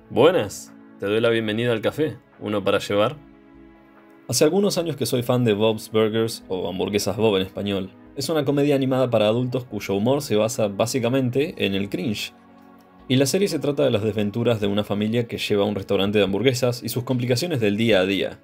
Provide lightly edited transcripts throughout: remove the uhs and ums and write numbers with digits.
Buenas, te doy la bienvenida al café. ¿Uno para llevar? Hace algunos años que soy fan de Bob's Burgers, o Hamburguesas Bob en español. Es una comedia animada para adultos cuyo humor se basa básicamente en el cringe. Y la serie se trata de las desventuras de una familia que lleva a un restaurante de hamburguesas y sus complicaciones del día a día.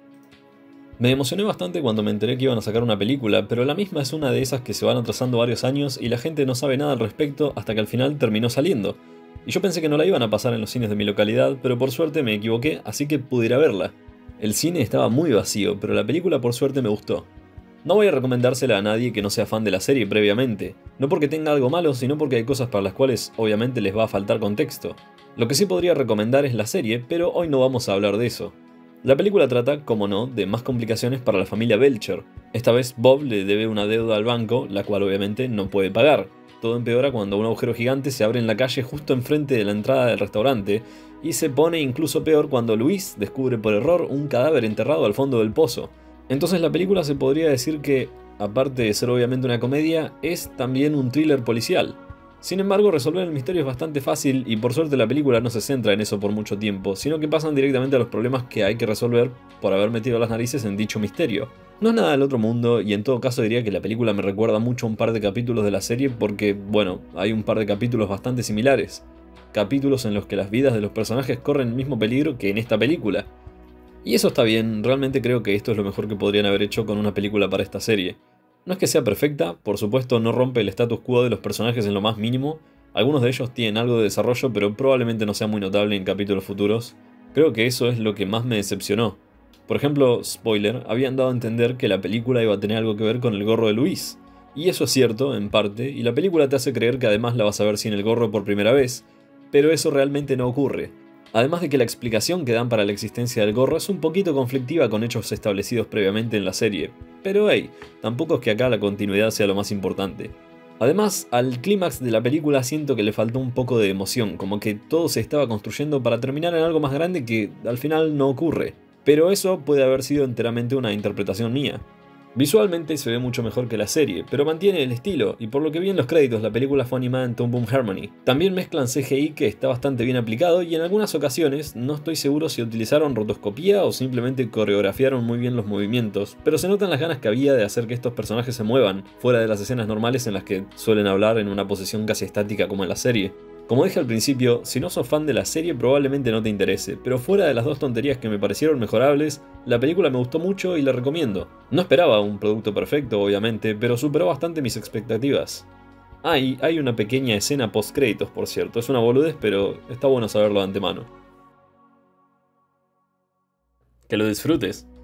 Me emocioné bastante cuando me enteré que iban a sacar una película, pero la misma es una de esas que se van atrasando varios años y la gente no sabe nada al respecto hasta que al final terminó saliendo. Y yo pensé que no la iban a pasar en los cines de mi localidad, pero por suerte me equivoqué, así que pude ir a verla. El cine estaba muy vacío, pero la película por suerte me gustó. No voy a recomendársela a nadie que no sea fan de la serie previamente, no porque tenga algo malo, sino porque hay cosas para las cuales obviamente les va a faltar contexto. Lo que sí podría recomendar es la serie, pero hoy no vamos a hablar de eso. La película trata, como no, de más complicaciones para la familia Belcher. Esta vez Bob le debe una deuda al banco, la cual obviamente no puede pagar. Todo empeora cuando un agujero gigante se abre en la calle justo enfrente de la entrada del restaurante, y se pone incluso peor cuando Luis descubre por error un cadáver enterrado al fondo del pozo. Entonces la película se podría decir que, aparte de ser obviamente una comedia, es también un thriller policial. Sin embargo, resolver el misterio es bastante fácil y por suerte la película no se centra en eso por mucho tiempo, sino que pasan directamente a los problemas que hay que resolver por haber metido las narices en dicho misterio. No es nada del otro mundo y en todo caso diría que la película me recuerda mucho a un par de capítulos de la serie porque, bueno, hay un par de capítulos bastante similares. Capítulos en los que las vidas de los personajes corren el mismo peligro que en esta película. Y eso está bien, realmente creo que esto es lo mejor que podrían haber hecho con una película para esta serie. No es que sea perfecta, por supuesto no rompe el status quo de los personajes en lo más mínimo, algunos de ellos tienen algo de desarrollo pero probablemente no sea muy notable en capítulos futuros. Creo que eso es lo que más me decepcionó. Por ejemplo, spoiler, habían dado a entender que la película iba a tener algo que ver con el gorro de Luis. Y eso es cierto, en parte, y la película te hace creer que además la vas a ver sin el gorro por primera vez, pero eso realmente no ocurre. Además de que la explicación que dan para la existencia del gorro es un poquito conflictiva con hechos establecidos previamente en la serie, pero hey, tampoco es que acá la continuidad sea lo más importante. Además, al clímax de la película siento que le faltó un poco de emoción, como que todo se estaba construyendo para terminar en algo más grande que al final no ocurre. Pero eso puede haber sido enteramente una interpretación mía. Visualmente se ve mucho mejor que la serie, pero mantiene el estilo, y por lo que vi en los créditos la película fue animada en Toon Boom Harmony. También mezclan CGI que está bastante bien aplicado y en algunas ocasiones no estoy seguro si utilizaron rotoscopía o simplemente coreografiaron muy bien los movimientos, pero se notan las ganas que había de hacer que estos personajes se muevan, fuera de las escenas normales en las que suelen hablar en una posición casi estática como en la serie. Como dije al principio, si no sos fan de la serie probablemente no te interese, pero fuera de las dos tonterías que me parecieron mejorables, la película me gustó mucho y la recomiendo. No esperaba un producto perfecto, obviamente, pero superó bastante mis expectativas. Ah, y hay una pequeña escena post créditos, por cierto, es una boludez, pero está bueno saberlo de antemano. Que lo disfrutes.